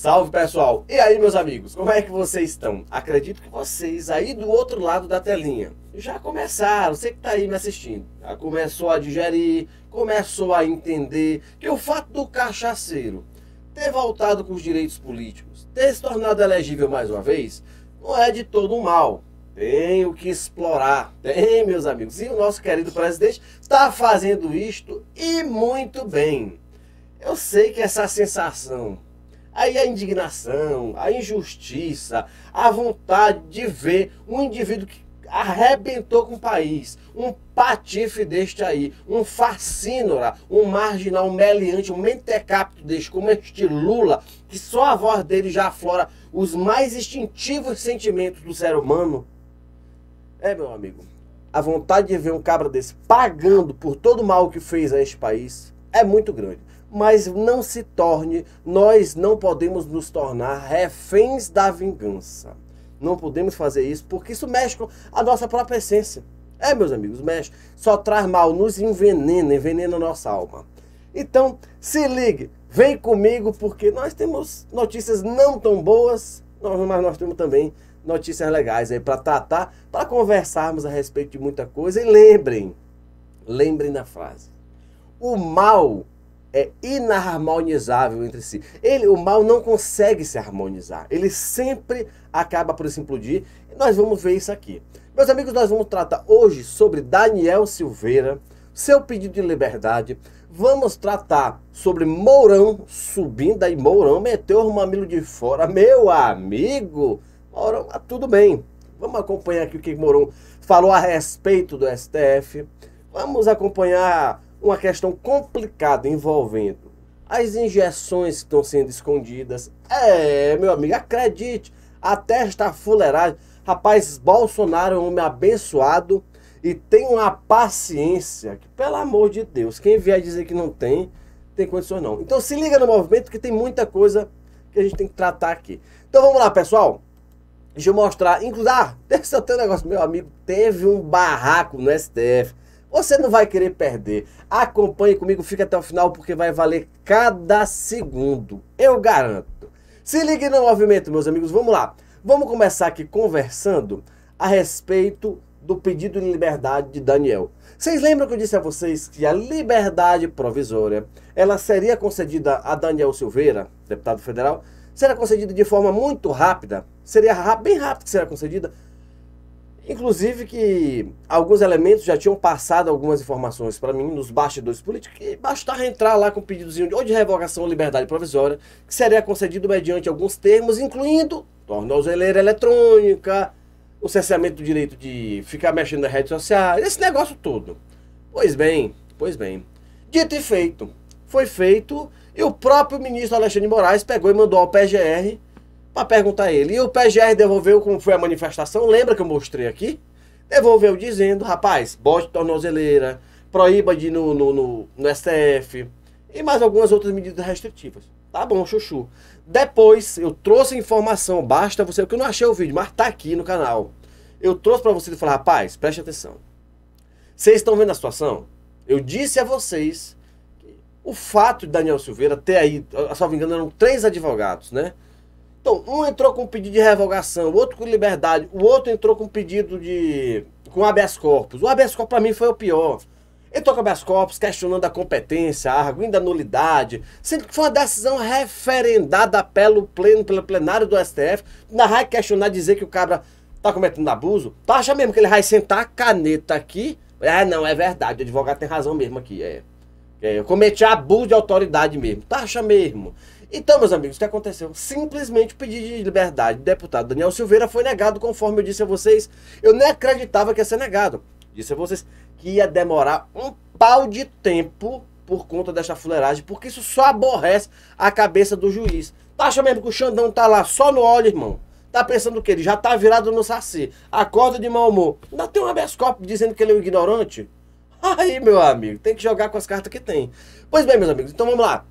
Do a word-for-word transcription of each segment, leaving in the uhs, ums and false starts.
Salve, pessoal! E aí, meus amigos, como é que vocês estão? Acredito que vocês aí do outro lado da telinha já começaram, você que está aí me assistindo, já começou a digerir, começou a entender que o fato do cachaceiro ter voltado com os direitos políticos, ter se tornado elegível mais uma vez, não é de todo um mal. Tem o que explorar, tem, meus amigos. E o nosso querido presidente está fazendo isto e muito bem. Eu sei que essa sensação, aí a indignação, a injustiça, a vontade de ver um indivíduo que arrebentou com o país, um patife deste aí, um facínora, um marginal, um meliante, um mentecapto deste, como este Lula, que só a voz dele já aflora os mais instintivos sentimentos do ser humano. É, meu amigo, a vontade de ver um cabra desse pagando por todo o mal que fez a este país é muito grande. Mas não se torne, nós não podemos nos tornar reféns da vingança. Não podemos fazer isso, porque isso mexe com a nossa própria essência. É, meus amigos, mexe. Só traz mal, nos envenena, envenena a nossa alma. Então, se ligue, vem comigo, porque nós temos notícias não tão boas, mas nós temos também notícias legais aí para tratar, para conversarmos a respeito de muita coisa. E lembrem, lembrem da frase. O mal é inarmonizável entre si. Ele, o mal não consegue se harmonizar. Ele sempre acaba por se implodir. E nós vamos ver isso aqui. Meus amigos, nós vamos tratar hoje sobre Daniel Silveira, seu pedido de liberdade. Vamos tratar sobre Mourão subindo aí. Mourão meteu o mamilo de fora. Meu amigo, Mourão, ah, tudo bem. Vamos acompanhar aqui o que Mourão falou a respeito do S T F. Vamos acompanhar uma questão complicada envolvendo as injeções que estão sendo escondidas. É, meu amigo, acredite, até esta fuleiragem. Rapaz, Bolsonaro é um homem abençoado e tem uma paciência que, pelo amor de Deus, quem vier dizer que não tem, tem condições não. Então se liga no movimento que tem muita coisa que a gente tem que tratar aqui. Então vamos lá, pessoal. Deixa eu mostrar. Inclusive, ah, esse é o teu negócio, meu amigo, teve um barraco no S T F. Você não vai querer perder. Acompanhe comigo, fica até o final, porque vai valer cada segundo. Eu garanto. Se ligue no movimento, meus amigos. Vamos lá. Vamos começar aqui conversando a respeito do pedido de liberdade de Daniel. Vocês lembram que eu disse a vocês que a liberdade provisória, ela seria concedida a Daniel Silveira, deputado federal, será concedida de forma muito rápida, seria bem rápido que será concedida. Inclusive que alguns elementos já tinham passado algumas informações para mim nos bastidores políticos, que bastava entrar lá com um pedidozinho de, ou de revogação ou liberdade provisória, que seria concedido mediante alguns termos, incluindo tornozeleira eletrônica, o cerceamento do direito de ficar mexendo nas redes sociais, esse negócio todo. Pois bem, pois bem, dito e feito, foi feito, e o próprio ministro Alexandre de Moraes pegou e mandou ao P G R para perguntar a ele. E o P G R devolveu como foi a manifestação. Lembra que eu mostrei aqui? Devolveu dizendo, rapaz, bote tornozeleira, proíba de ir no, no, no, no S T F e mais algumas outras medidas restritivas. Tá bom, chuchu. Depois eu trouxe informação, basta você, que eu não achei o vídeo, mas tá aqui no canal. Eu trouxe para vocês e falei, rapaz, preste atenção. Vocês estão vendo a situação? Eu disse a vocês que o fato de Daniel Silveira ter aí, a salvo engano, eram três advogados, né? Então, um entrou com pedido de revogação, o outro com liberdade, o outro entrou com pedido de... com habeas corpus. O habeas corpus para mim foi o pior. Entrou com habeas corpus questionando a competência, arguindo a nulidade, sendo que foi uma decisão referendada pelo pleno, pelo plenário do S T F, ainda vai questionar, dizer que o cabra tá cometendo abuso. Tu acha mesmo que ele vai sentar a caneta aqui? Ah, não, é verdade, o advogado tem razão mesmo aqui, é. é eu cometi abuso de autoridade mesmo. Tu acha mesmo? Então, meus amigos, o que aconteceu? Simplesmente o pedido de liberdade do deputado Daniel Silveira foi negado, conforme eu disse a vocês. Eu nem acreditava que ia ser negado. Disse a vocês que ia demorar um pau de tempo por conta dessa fuleiragem, porque isso só aborrece a cabeça do juiz. Tu acha mesmo que o Xandão tá lá só no óleo, irmão? Tá pensando o quê? Ele já tá virado no saci, acorda de mau humor. Ainda tem um habeas corpus dizendo que ele é um ignorante? Aí, meu amigo, tem que jogar com as cartas que tem. Pois bem, meus amigos, então vamos lá.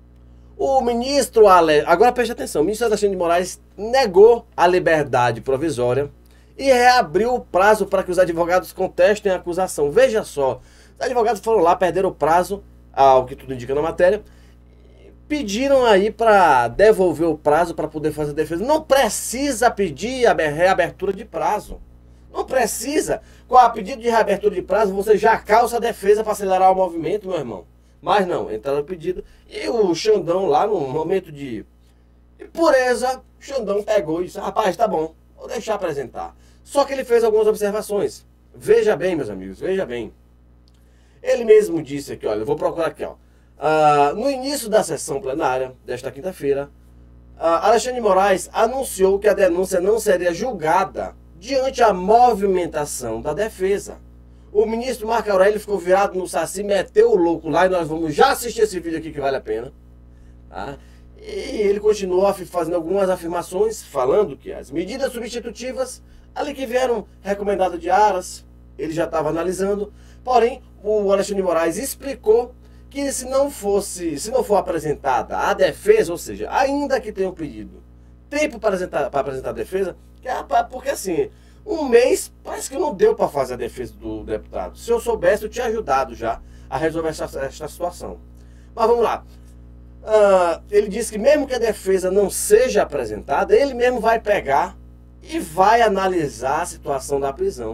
O ministro, Ale... agora preste atenção, o ministro Alexandre de Moraes negou a liberdade provisória e reabriu o prazo para que os advogados contestem a acusação. Veja só, os advogados foram lá, perderam o prazo, ao que tudo indica na matéria, pediram aí para devolver o prazo para poder fazer a defesa. Não precisa pedir a reabertura de prazo. Não precisa. Com a pedido de reabertura de prazo, você já calça a defesa para acelerar o movimento, meu irmão. Mas não, entraram no pedido. E o Xandão lá, no momento de pureza, o Xandão pegou e disse, rapaz, tá bom, vou deixar apresentar. Só que ele fez algumas observações. Veja bem, meus amigos, veja bem. Ele mesmo disse aqui, olha, eu vou procurar aqui, ó. Uh, no início da sessão plenária desta quinta-feira, uh, Alexandre de Moraes anunciou que a denúncia não seria julgada diante a movimentação da defesa. O ministro Marco Aurélio ficou virado no saci, meteu o louco lá, e nós vamos já assistir esse vídeo aqui que vale a pena. Tá? E ele continuou fazendo algumas afirmações, falando que as medidas substitutivas, ali que vieram recomendadas de Aras, ele já estava analisando. Porém, o Alexandre de Moraes explicou que se não fosse, se não for apresentada a defesa, ou seja, ainda que tenha um pedido, tempo para apresentar, para apresentar a defesa, que é, porque assim, um mês parece que não deu para fazer a defesa do deputado. Se eu soubesse, eu tinha ajudado já a resolver essa, essa situação. Mas vamos lá. Uh, ele disse que mesmo que a defesa não seja apresentada, ele mesmo vai pegar e vai analisar a situação da prisão.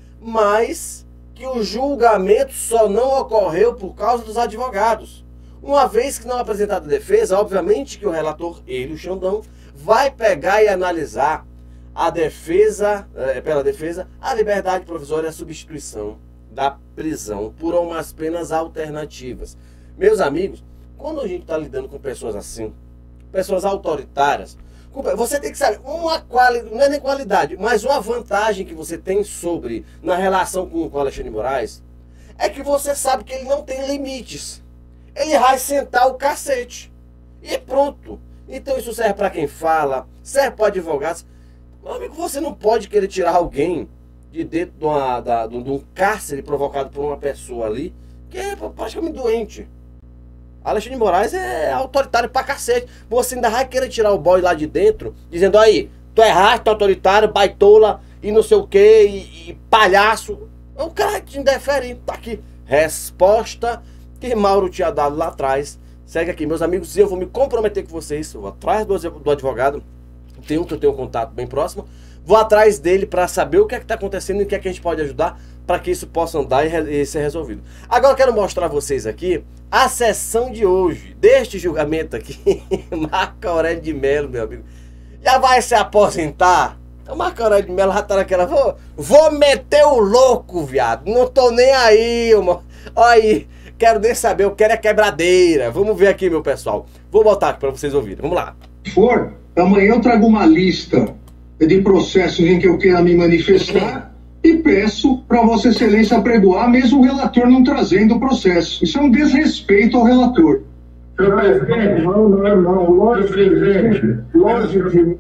Mas que o julgamento só não ocorreu por causa dos advogados. Uma vez que não apresentada a defesa, obviamente que o relator, ele, o Xandão, vai pegar e analisar a defesa, é, pela defesa, a liberdade provisória e a substituição da prisão por umas penas alternativas. Meus amigos, quando a gente está lidando com pessoas assim, pessoas autoritárias, você tem que saber, uma quali, não é nem qualidade, mas uma vantagem que você tem sobre, na relação com o Alexandre de Moraes, é que você sabe que ele não tem limites. Ele vai sentar o cacete. E pronto. Então isso serve para quem fala, serve para advogados. Meu amigo, você não pode querer tirar alguém de dentro de, uma, da, de um cárcere provocado por uma pessoa ali, que é praticamente doente. Alexandre de Moraes é autoritário pra cacete. Você ainda vai querer tirar o boy lá de dentro, dizendo, aí, tu é rasta, autoritário, baitola, e não sei o que, e, e palhaço. O cara te indefere, tá aqui. Resposta que Mauro tinha dado lá atrás. Segue aqui, meus amigos, eu vou me comprometer com vocês. Eu vou atrás do, do advogado, tem um que eu tenho um contato bem próximo. Vou atrás dele para saber o que é que está acontecendo e o que é que a gente pode ajudar para que isso possa andar e, e ser resolvido. Agora eu quero mostrar a vocês aqui a sessão de hoje, deste julgamento aqui. Marco Aurélio de Mello, meu amigo, já vai se aposentar. Então Marco Aurélio de Mello já tá naquela, vou, vou meter o louco, viado, não tô nem aí, irmão. Olha aí, quero nem saber, eu quero é quebradeira. Vamos ver aqui, meu pessoal. Vou botar aqui para vocês ouvirem, vamos lá. For, amanhã eu trago uma lista de processos em que eu queira me manifestar e peço para Vossa Excelência apregoar, mesmo o relator não trazendo o processo. Isso é um desrespeito ao relator. Senhor presidente, não, não, não, logicamente, logicamente,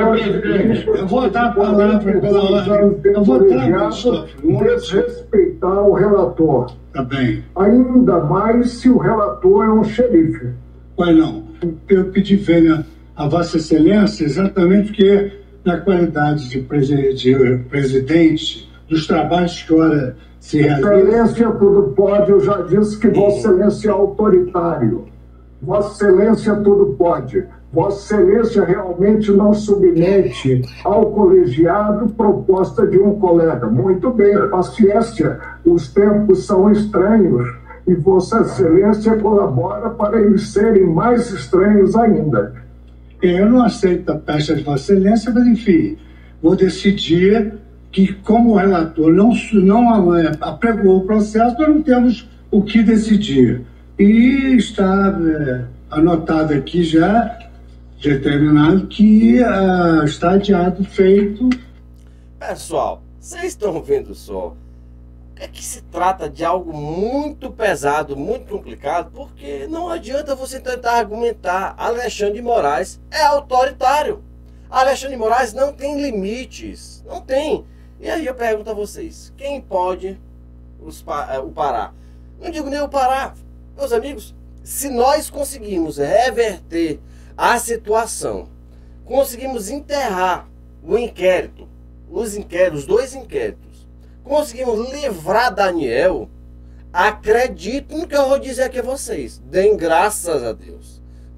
eu vou dar a palavra pela ordem, eu vou dar desrespeitar o relator. Tá bem. Ainda mais se o relator é um xerife. Pois não, eu pedi vênia a Vossa Excelência exatamente porque, na qualidade de, presi de presidente dos trabalhos que ora se realiza... Excelência tudo pode, eu já disse que Vossa Excelência é autoritário. Vossa Excelência tudo pode. Vossa Excelência realmente não submete ao colegiado proposta de um colega. Muito bem, paciência, os tempos são estranhos e Vossa Excelência colabora para eles serem mais estranhos ainda. Eu não aceito a peça de Vossa Excelência, mas enfim, vou decidir que, como o relator não, não apregou o processo, nós não temos o que decidir. E está é, anotado aqui já, determinado, que uh, está adiado, feito. Pessoal, vocês estão vendo só, é que se trata de algo muito pesado, muito complicado, porque não adianta você tentar argumentar. Alexandre de Moraes é autoritário. Alexandre de Moraes não tem limites, não tem. E aí eu pergunto a vocês, quem pode os, o parar? Não digo nem o parar. Meus amigos, se nós conseguimos reverter a situação, conseguimos enterrar o inquérito, os inquéritos, os dois inquéritos, conseguimos livrar Daniel, acreditem no que eu vou dizer aqui a vocês, deem graças a Deus.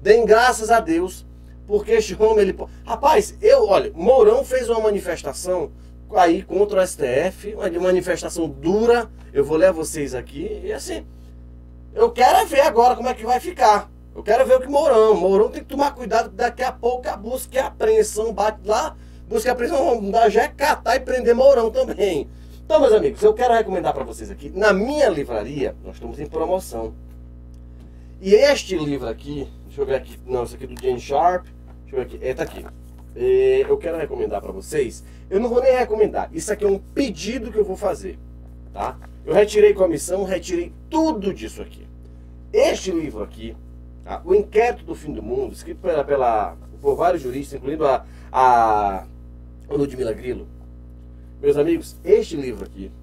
Deem graças a Deus, porque este homem, ele... Rapaz, eu, olha, Mourão fez uma manifestação aí contra o S T F, uma manifestação dura, eu vou ler a vocês aqui, e assim, eu quero ver agora como é que vai ficar. Eu quero ver o que Mourão, Mourão tem que tomar cuidado, daqui a pouco a busca e a apreensão bate lá, busca e a apreensão, já é catar e prender Mourão também. Então, meus amigos, eu quero recomendar para vocês aqui, na minha livraria, nós estamos em promoção. E este livro aqui, deixa eu ver aqui, não, esse aqui é do Jane Sharp, deixa eu ver aqui, é, tá aqui. É, eu quero recomendar para vocês, eu não vou nem recomendar, isso aqui é um pedido que eu vou fazer, tá? Eu retirei comissão, retirei tudo disso aqui. Este livro aqui, tá? O Inquérito do Fim do Mundo, escrito pela, pela, por vários juristas, incluindo a, a Ludmila Grillo. Meus amigos, este livro aqui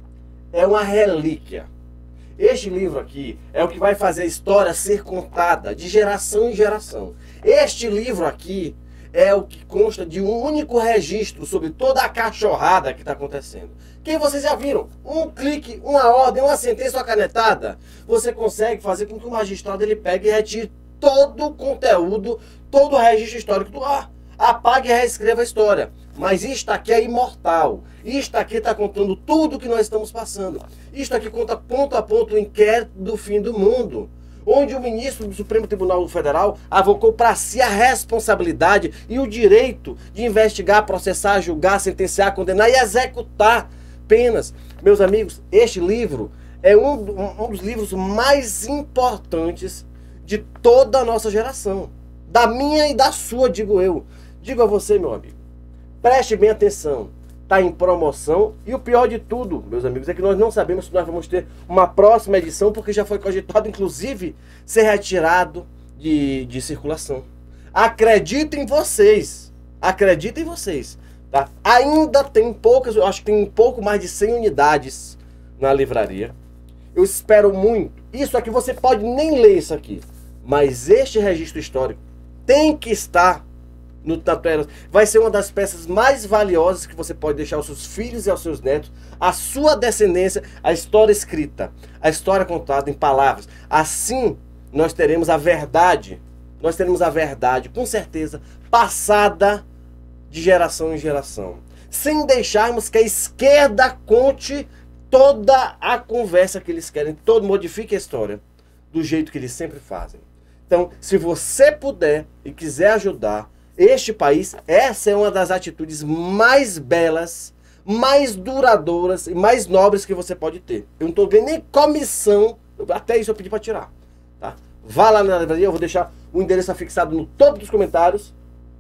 é uma relíquia. Este livro aqui é o que vai fazer a história ser contada de geração em geração. Este livro aqui é o que consta de um único registro sobre toda a cachorrada que está acontecendo. Quem vocês já viram? Um clique, uma ordem, uma sentença, uma canetada. Você consegue fazer com que o magistrado ele pegue e retire todo o conteúdo, todo o registro histórico do ar. Apague e reescreva a história. Mas isto aqui é imortal. Isto aqui está contando tudo que nós estamos passando. Isto aqui conta ponto a ponto o inquérito do fim do mundo, onde o ministro do Supremo Tribunal Federal avocou para si a responsabilidade e o direito de investigar, processar, julgar, sentenciar, condenar e executar penas. Meus amigos, este livro é um, um dos livros mais importantes de toda a nossa geração. Da minha e da sua, digo eu. Digo a você, meu amigo, preste bem atenção. Está em promoção e o pior de tudo, meus amigos, é que nós não sabemos se nós vamos ter uma próxima edição, porque já foi cogitado, inclusive, ser retirado de, de circulação. Acreditem em vocês, acreditem em vocês, tá? Ainda tem poucas, eu acho que tem um pouco mais de cem unidades na livraria. Eu espero muito. Isso aqui você pode nem ler isso aqui, mas este registro histórico tem que estar no Tatueras. Vai ser uma das peças mais valiosas que você pode deixar aos seus filhos e aos seus netos, a sua descendência, a história escrita, a história contada em palavras. Assim nós teremos a verdade, nós teremos a verdade, com certeza, passada de geração em geração, sem deixarmos que a esquerda conte toda a conversa que eles querem, todo modifique a história do jeito que eles sempre fazem. Então, se você puder e quiser ajudar este país, essa é uma das atitudes mais belas, mais duradouras e mais nobres que você pode ter. Eu não estou vendo nem comissão, até isso eu pedi para tirar. Tá? Vá lá na livraria, eu vou deixar o endereço afixado no topo dos comentários.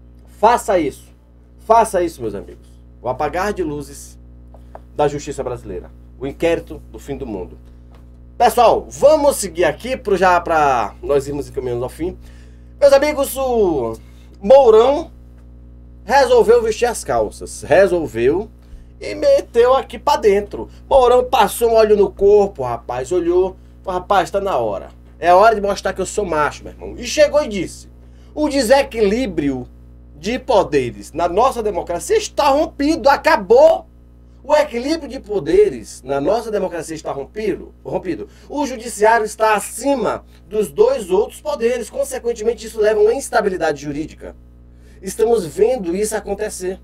Faça isso. Faça isso, meus amigos. O apagar de luzes da justiça brasileira. O inquérito do fim do mundo. Pessoal, vamos seguir aqui pro, já para nós irmos encaminhando ao fim. Meus amigos, o Mourão resolveu vestir as calças, resolveu e meteu aqui pra dentro. Mourão passou um óleo no corpo, rapaz, olhou, falou, rapaz, tá na hora. É hora de mostrar que eu sou macho, meu irmão. E chegou e disse, o desequilíbrio de poderes na nossa democracia está rompido, acabou. O equilíbrio de poderes na nossa democracia está rompido, rompido. O judiciário está acima dos dois outros poderes. Consequentemente, isso leva a uma instabilidade jurídica. Estamos vendo isso acontecer.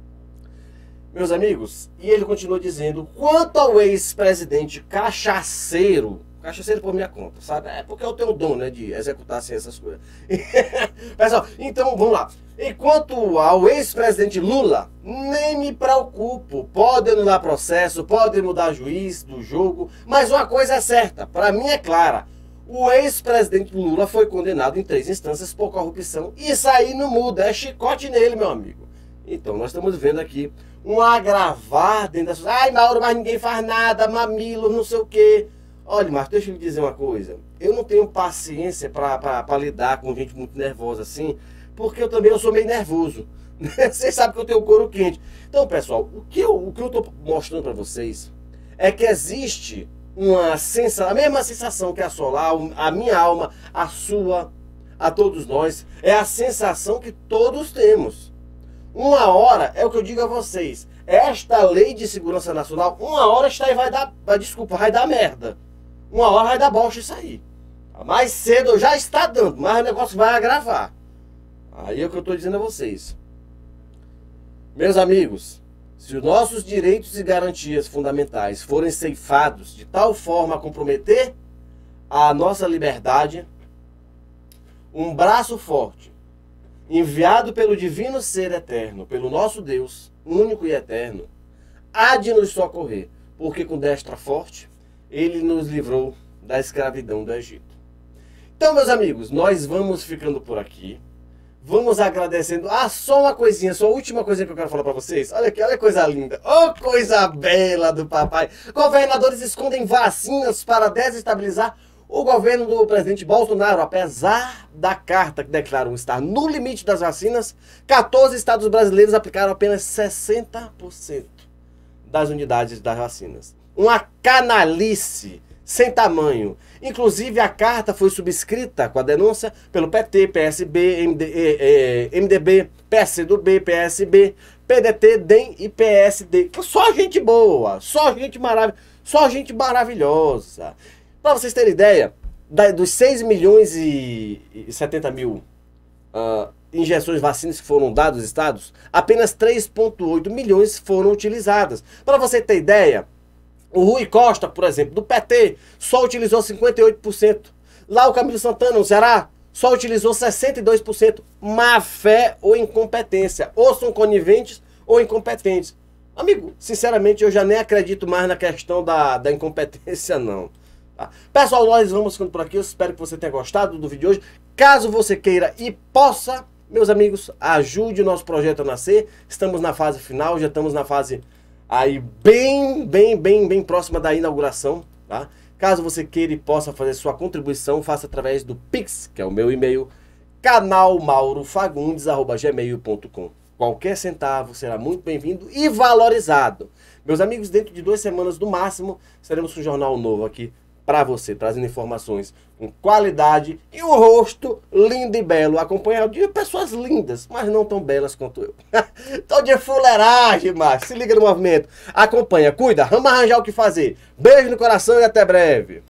Meus amigos, e ele continuou dizendo, quanto ao ex-presidente cachaceiro, cachaceiro por minha conta, sabe? É porque eu tenho o dom, né, de executar assim, essas coisas. Pessoal, então vamos lá. Enquanto ao ex-presidente Lula, nem me preocupo. Pode anular processo, pode mudar juiz do jogo, mas uma coisa é certa, para mim é clara. O ex-presidente Lula foi condenado em três instâncias por corrupção. Isso aí não muda, é chicote nele, meu amigo. Então nós estamos vendo aqui um agravar dentro das... Ai, Mauro, mas ninguém faz nada, mamilo, não sei o quê. Olha, Marcos, deixa eu lhe dizer uma coisa. Eu não tenho paciência para lidar com gente muito nervosa assim, porque eu também eu sou meio nervoso. Vocês sabem que eu tenho o couro quente. Então, pessoal, o que eu o que eu estou mostrando para vocês é que existe uma sensação, a mesma sensação que assolar a minha alma, a sua, a todos nós, é a sensação que todos temos. Uma hora, é o que eu digo a vocês, esta lei de segurança nacional, uma hora está aí vai dar, desculpa, vai dar merda. Uma hora vai dar bosta isso aí. Mais cedo já está dando, mas o negócio vai agravar. Aí é o que eu estou dizendo a vocês. Meus amigos, se os nossos direitos e garantias fundamentais forem ceifados de tal forma a comprometer a nossa liberdade, um braço forte, enviado pelo divino ser eterno, pelo nosso Deus, único e eterno, há de nos socorrer, porque com destra forte, ele nos livrou da escravidão do Egito. Então, meus amigos, nós vamos ficando por aqui. Vamos agradecendo. Ah, só uma coisinha, só a última coisinha que eu quero falar para vocês. Olha aqui, olha que coisa linda. Oh, coisa bela do papai. Governadores escondem vacinas para desestabilizar o governo do presidente Bolsonaro. Apesar da carta que declaram estar no limite das vacinas, quatorze estados brasileiros aplicaram apenas sessenta por cento das unidades das vacinas. Uma canalice sem tamanho. Inclusive, a carta foi subscrita com a denúncia pelo P T, P S B, M D, eh, eh, M D B, P S D B, P S B, P D T, D E M e P S D. Só gente boa, só gente maravilhosa, só gente maravilhosa. Para vocês terem ideia, da, dos seis milhões e setenta mil uh, injeções de vacinas que foram dadas aos estados, apenas três vírgula oito milhões foram utilizadas. Para você ter ideia, o Rui Costa, por exemplo, do P T, só utilizou cinquenta e oito por cento. Lá o Camilo Santana, no Ceará, só utilizou sessenta e dois por cento. Má fé ou incompetência. Ou são coniventes ou incompetentes. Amigo, sinceramente, eu já nem acredito mais na questão da, da incompetência, não. Tá? Pessoal, nós vamos ficando por aqui. Eu espero que você tenha gostado do vídeo de hoje. Caso você queira e possa, meus amigos, ajude o nosso projeto a nascer. Estamos na fase final, já estamos na fase aí bem, bem, bem, bem próxima da inauguração, tá? Caso você queira e possa fazer sua contribuição, faça através do Pix, que é o meu e-mail, canal mauro fagundes arroba gmail ponto com. Qualquer centavo será muito bem-vindo e valorizado. Meus amigos, dentro de duas semanas no máximo, teremos um jornal novo aqui para você, trazendo informações com qualidade e um rosto lindo e belo, acompanhado de pessoas lindas, mas não tão belas quanto eu. Tô de fuleiragem, mas se liga no movimento. Acompanha, cuida, vamos arranjar o que fazer. Beijo no coração e até breve.